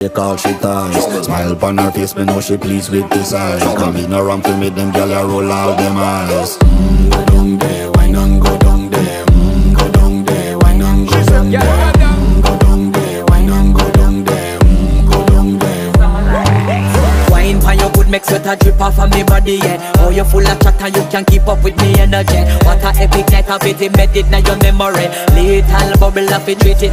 She call she ties. Smile upon her face, me know she pleased with this eyes. Come in around to make them gyal a roll out them eyes. Go down there, wine and go down there. Go down there, wine and go down there. Go down there, wine and go down there. Go down there. Wine pan your good make sweat a drip off of me body, yeah. Oh, you full of chatter, you can keep up with me energy. What a epic night of it, embedded in your memory. Little bubble of it, treat it